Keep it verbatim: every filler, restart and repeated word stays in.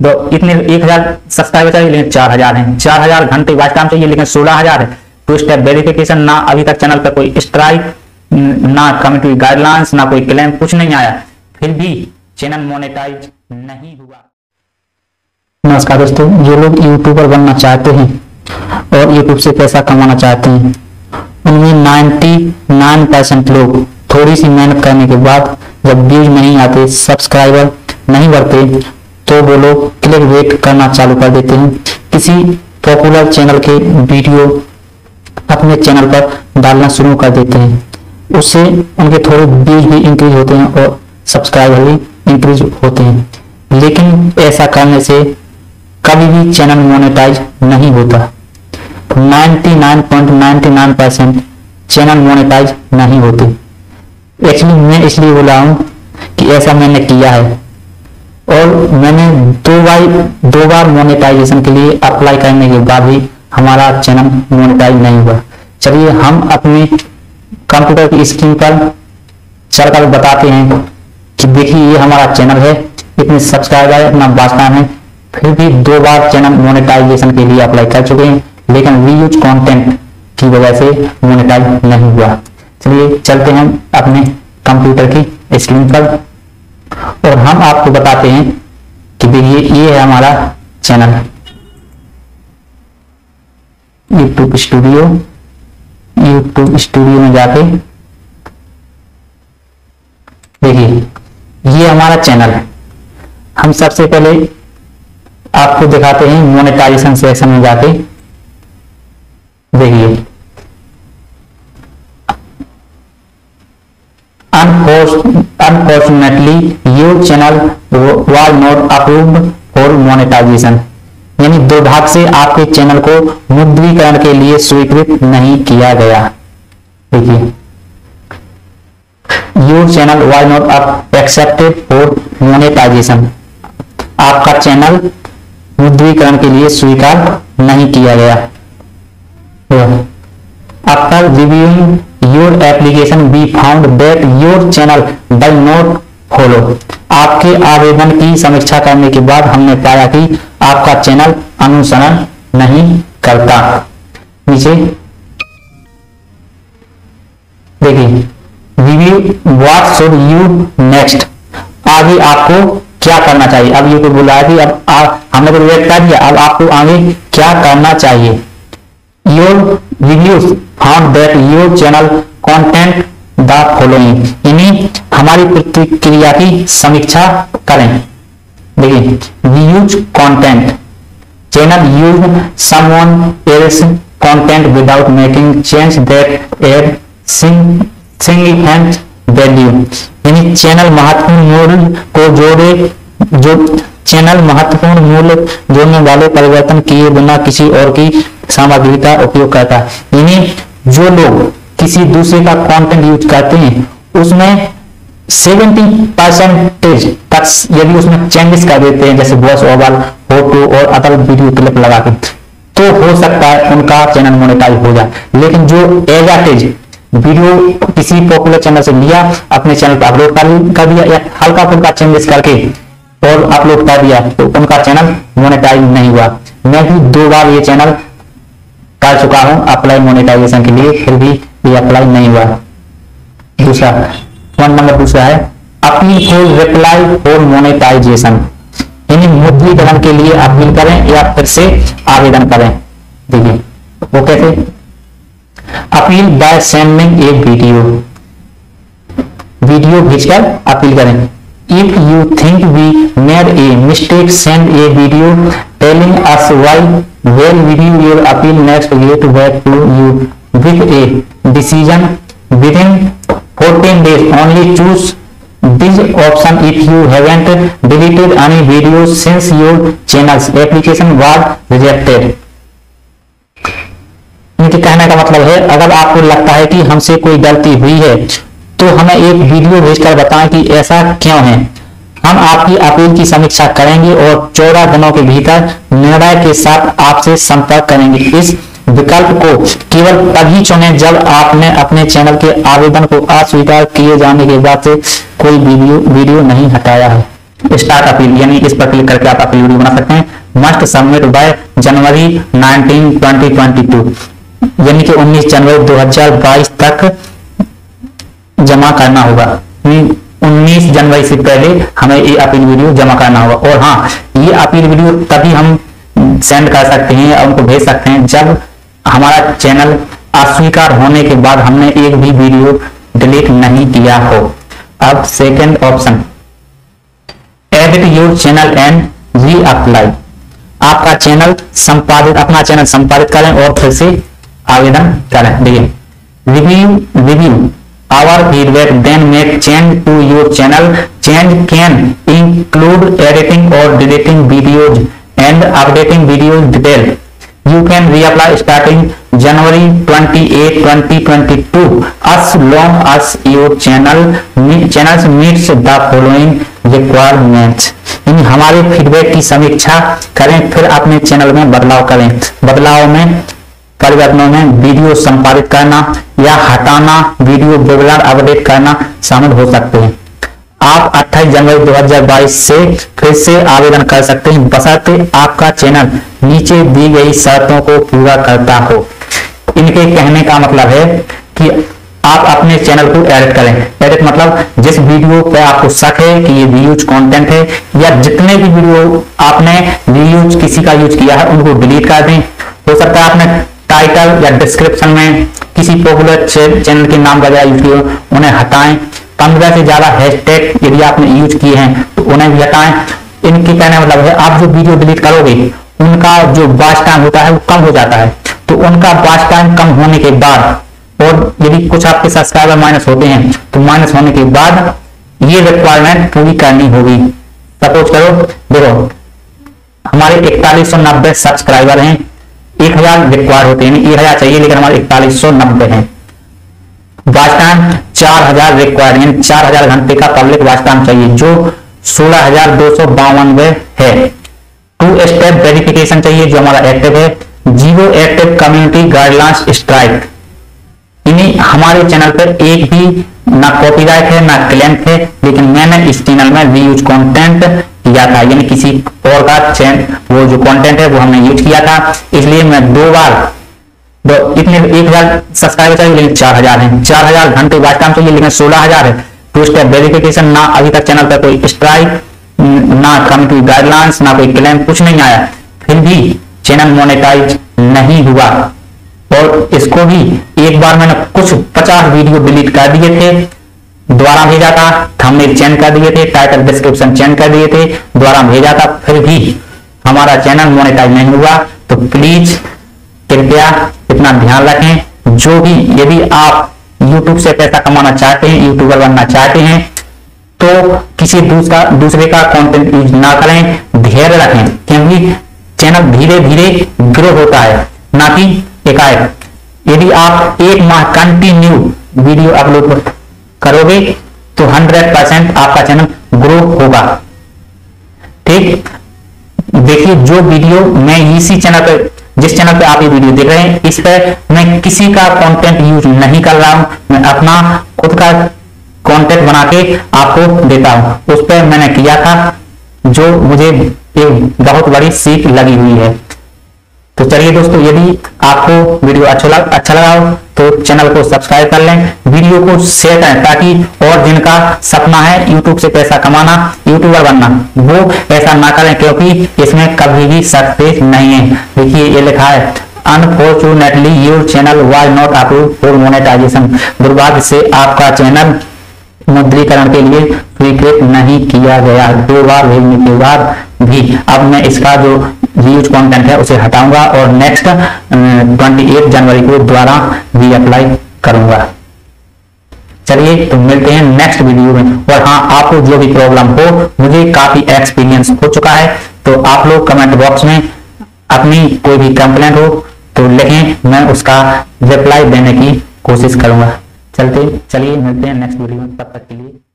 तो इतने एक हजार सब्सक्राइबर चाहिए लेकिन चार हजार है, चार हजार घंटे वॉच टाइम चाहिए लेकिन सोलह हजार है। टू स्टेप वेरिफिकेशन ना, अभी तक चैनल पर कोई स्ट्राइक ना कमेटी गाइडलाइंस ना कोई क्लेम, कुछ नहीं आया, फिर भी चैनल मोनेटाइज नहीं हुआ। नमस्कार दोस्तों, जो लोग यूट्यूबर बनना चाहते हैं और यूट्यूब से पैसा कमाना चाहते हैं, उनमें निन्यानवे परसेंट लोग थोड़ी सी मेहनत करने के बाद जब व्यूज नहीं आते, सब्सक्राइबर नहीं बढ़ते, तो वो लोग क्लिक बेट करना चालू कर देते हैं। किसी पॉपुलर चैनल के वीडियो अपने चैनल पर डालना शुरू कर देते हैं, उससे उनके थोड़े व्यूज भी इंक्रीज होते हैं और सब्सक्राइबर भी इंक्रीज होते हैं। लेकिन ऐसा करने से कभी भी चैनल मोनेटाइज नहीं होता। निन्यानवे पॉइंट निन्यानवे परसेंट चैनल मोनेटाइज नहीं होते। एक्चुअली मैं इसलिए बोला हूँ कि ऐसा मैंने किया है और मैंने दो बार दो बार मोनेटाइजेशन के लिए अप्लाई करने के बाद भी हमारा चैनल मोनेटाइज नहीं हुआ। चलिए हम अपने कंप्यूटर की स्क्रीन पर चलकर बताते हैं कि देखिए ये हमारा चैनल है, इतने सब्सक्राइबर, इतना वॉच टाइम है, फिर भी दो बार चैनल मोनेटाइजेशन के लिए अप्लाई कर चुके हैं लेकिन रीयूज कंटेंट की वजह से मोनेटाइज नहीं हुआ। चलिए चलते हैं अपने कंप्यूटर की स्क्रीन पर और हम आपको बताते हैं कि देखिए ये है हमारा channel YouTube studio. YouTube studio में जाके देखिए ये हमारा चैनल है। हम सबसे पहले आपको दिखाते हैं मोनेटाइजेशन सेक्शन में जाके। देखिए unfortunately your channel was not approved for monetization, यानी दुर्भाग्य से आपके चैनल को मुद्रीकरण के लिए स्वीकृत नहीं किया गया। देखिए your channel was not accepted for monetization, आपका चैनल मुद्रीकरण के लिए स्वीकार नहीं किया गया। After reviewing your application we found that your channel does not follow, आपके आवेदन की समीक्षा करने के बाद हमने पाया कि आपका चैनल अनुसरण नहीं करता। नीचे देखिए review what should you next, आगे आपको क्या करना चाहिए। अब यूट्यूब बोला है कि अब आप हमने तो रिएक्ट कर दिया, अब आपको आगे क्या करना चाहिए। Your reviews found that your channel content the following, यानी हमारी प्रतिक्रिया की समीक्षा करें। देखिए reviews content, channel use someone else content without making change that add significant value, यानी चैनल महत्वपूर्ण मूल्य को जोड़े जो चैनल महत्वपूर्ण मूल्य जोड़ने वाले परिवर्तन किए बिना किसी और की सामग्री का उपयोग करता है। यानी जो लोग किसी दूसरे का कंटेंट यूज करते हैं उसमें सत्तर परसेंटेज तक यदि उसमें चेंजेस कर देते हैं, जैसे वॉइस ओवर, फोटो और अदर वीडियो क्लिप लगा के, तो हो सकता है उनका चैनल मोनेटाइज हो जाए। लेकिन जो एज इट इज वीडियो किसी पॉपुलर चैनल से लिया, अपने चैनल पर अपलोड कर, कर दिया या हल्का फुल्का चेंजेस करके और अपलोड कर दिया, तो उनका चैनल मोनेटाइज नहीं हुआ। मैं भी दो बार ये चैनल कर चुका हूं अप्लाई मोनेटाइजेशन के लिए, फिर भी ये अप्लाई नहीं हुआ। दूसरा वन नंबर दूसरा है appeal for reply for monetization, यानी मुद्रीकरण के लिए अपील करें या फिर से आवेदन करें। देखिए वो कैसे, appeal by sending a video, video भेजकर अपील करें। If you think we made a mistake send a video telling us why well video your appeal next get back to you with a decision within fourteen days only choose this option if you haven't deleted any video since your channel's application was rejected. इनके कहने का मतलब है अगर आपको लगता है कि हमसे कोई गलती हुई है तो हमें एक वीडियो भेजकर बताएं कि ऐसा क्यों है। हम आपकी अपील की समीक्षा करेंगे और चौदह दिनों के भीतर निर्णय के साथ आपसे संपर्क करेंगे। इस विकल्प को केवल तभी चुनें जब आपने अपने चैनल के आवेदन को अस्वीकार किए जाने के बाद से कोई वीडियो वीडियो नहीं हटाया है। स्टार्ट अपील, यानी इस पर क्लिक करके आप अपील वीडियो बना सकते हैं। Must submit by January nineteen twenty twenty two, यानी कि उन्नीस जनवरी दो हज़ार बाईस तक जमा करना होगा। उन्नीस जनवरी से पहले हमें ये अपील वीडियो जमा करना होगा। और हाँ, ये अपील वीडियो तभी हम सेंड कर सकते हैं और उनको भेज सकते हैं जब हमारा चैनल अस्वीकार होने के बाद हमने एक भी वीडियो डिलीट नहीं किया हो। अब second option, edit your channel and reapply, आपका चैनल संपादित, अपना चैनल संपादित करें और फिर से आवेदन करें। देखिए, review review our feedback then make change to your channel. Change can include editing or deleting videos and updating videos detail. You can reapply starting January twenty-eighth twenty twenty-two as long as your channel channels meets the following requirements. यानी हमारे feedback की समीक्षा करें, फिर अपने channel में बदलाव करें। बदलाव में परिवर्तनों में वीडियो संपादित करना या हटाना, वीडियो रेगुलर अपडेट करना शामिल हो सकते हैं। आप अट्ठाईस जनवरी दो हज़ार बाईस से फिर से आवेदन कर सकते हैं, बशर्ते आपका चैनल नीचे दी गई शर्तों को पूरा करता हो। इनके कहने का मतलब है कि आप अपने चैनल को एडिट करें। एडिट मतलब जिस वीडियो पे आपको शक है कि ये रीयूज कंटेंट है, या जितने भी वीडियो आपने रीयूज किसी का यूज किया है उनको डिलीट कर दें। हो सकता है आपने टाइटल या डिस्क्रिप्शन में किसी पॉपुलर चैनल के नाम वगैरह यूज किए, उन्हें हटाएं। पंद्रह से ज्यादा हैशटैग यदि आपने यूज किए हैं तो उन्हें भी हटाएं। इनके कहने मतलब है आप जो वीडियो डिलीट करोगे उनका जो वॉच टाइम होता है वो कम हो जाता है, तो उनका वॉच टाइम कम होने के बाद, और यदि कुछ आपके सब्सक्राइबर माइनस होते हैं तो माइनस होने के बाद ये रिक्वायरमेंट पूरी करनी होगी। सपोज करो, देखो हमारे इकतालीस सौ नब्बे सब्सक्राइबर हैं, एक हजार रिक्वायर होते हैं, एक हजार चाहिए लेकिन हमारे इकतालीस सौ नब्बे हैं। वॉच टाइम चार हजार रिक्वायर है, चार हजार घंटे का पब्लिक वॉच टाइम चाहिए, जो सोलह हजार दो सौ बावनवे है। टू स्टेप वेरिफिकेशन चाहिए जो हमारा एक्टिव है। Zero active community guidelines strike, इन्हीं हमारे चैनल पर एक भी ना कॉपीराइट है ना क्लेम है, लेकिन मैंने इस चैनल में रीयूज कंटेंट किया था, यानी किसी और का चैनल वो जो कंटेंट है वो हमने यूज किया था, इसलिए मैं दो बार दो इतने एक हजार सब्सक्राइबर चाहिए लेकिन चार हजार है, चार हजार घंटे वॉच टाइम चाहिए लेकिन सोलह हजार है। टू स्टेप वेरिफिकेशन, ना अभी तक चैनल पर कोई स्ट्राइक, ना कम्युनिटी गाइडलाइंस, ना कोई क्लेम, कुछ नहीं आया, फिर भी चैनल मोनेटाइज नहीं हुआ। और इसको भी एक बार मैंने कुछ पचास वीडियो डिलीट कर दिए थे, द्वारा भेजा था, थंबनेल चेंज कर दिए थे, टाइटल डिस्क्रिप्शन चेंज कर दिए थे, द्वारा भेजा था, फिर भी हमारा चैनल मोनेटाइज नहीं हुआ। तो प्लीज कृपया इतना ध्यान रखें, जो भी यदि आप YouTube से पैसा कमाना चाहते हैं, यूट्यूबर बनना चाहते हैं, तो किसी दूसरा दूसरे का कंटेंट यूज ना करें, धैर्य रखें, क्योंकि चैनल धीरे धीरे ग्रो होता है, ना कि एकाएक। यदि आप एक माह कंटिन्यू वीडियो अपलोड करोगे तो हंड्रेड परसेंट आपका चैनल ग्रो होगा। ठीक, देखिए जो वीडियो मैं इसी चैनल पे, जिस चैनल पे आप ये वीडियो देख रहे हैं, इस पर मैं किसी का कंटेंट यूज नहीं कर रहा हूं, मैं अपना खुद का कंटेंट बना के आपको देता हूं। उस पर मैंने किया था जो मुझे एक बहुत बड़ी सीख लगी हुई है। तो चलिए दोस्तों, यदि आपको वीडियो अच्छा लग अच्छा लगा हो तो चैनल को सब्सक्राइब कर लें, वीडियो को शेयर करें, ताकि और जिनका सपना है यूट्यूब से पैसा कमाना, यूट्यूबर बनना, वो ऐसा ना करें, क्योंकि इसमें कभी भी सक्सेस नहीं है। देखिए ये लिखा है, unfortunately your channel was not approved for monetization, दुर्भाग्य से आपका चैनल मुद्रीकरण के लिए स्वीकृत नहीं किया गया। दो बार भेजने के बाद भी अब मैं इसका जो रीयूज कंटेंट है उसे हटाऊंगा और नेक्स्ट अट्ठाईस जनवरी को दोबारा री अप्लाई करूंगा। चलिए तो मिलते हैं नेक्स्ट वीडियो में। और हाँ, आपको जो भी प्रॉब्लम हो, मुझे काफी एक्सपीरियंस हो चुका है, तो आप लोग कमेंट बॉक्स में अपनी कोई भी कंप्लेंट हो तो लिखें, मैं उसका रिप्लाई देने की कोशिश करूंगा। चलते चलिए मिलते हैं नेक्स्ट वीडियो में, तब तक के लिए।